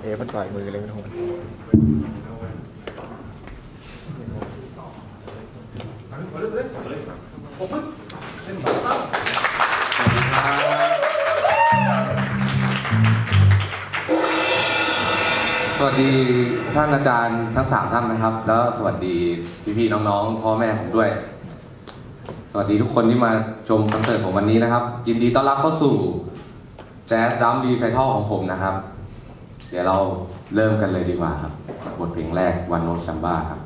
มันต่อยมือเลยมันโหดสวัสดีท่านอาจารย์ทั้ง3ท่านนะครับแล้วสวัสดีพี่ๆน้องๆพ่อแม่ผมด้วยสวัสดีทุกคนที่มาชมคอนเสิร์ตผมวันนี้นะครับยินดีต้อนรับเข้าสู่แจ๊สดัมรีไซทัลของผมนะครับเดี๋ยวเราเริ่มกันเลยดีกว่าครับบทเพลงแรกวันโนซัมบ้าครับ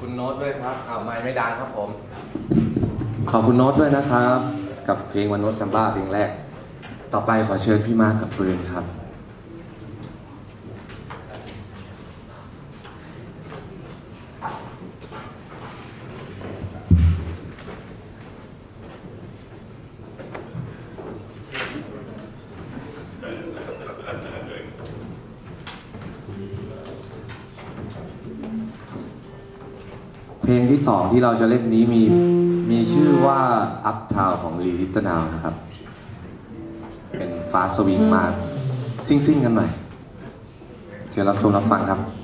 คุณโน้ตด้วยครับไม่ดังครับผม ขอบคุณโน้ตด้วยนะครับ กับเพลงวันโน้ตซัมบ้าเพลงแรก ต่อไปขอเชิญพี่มาร์คกับปืนครับ เพลงที่2ที่เราจะเล่นนี้มีชื่อว่า Up Town ของลีลิตนาวนะครับ เป็นฟาสต์สวิงมากซิ่งๆกันหน่อยเชิญรับชมรับฟังครับ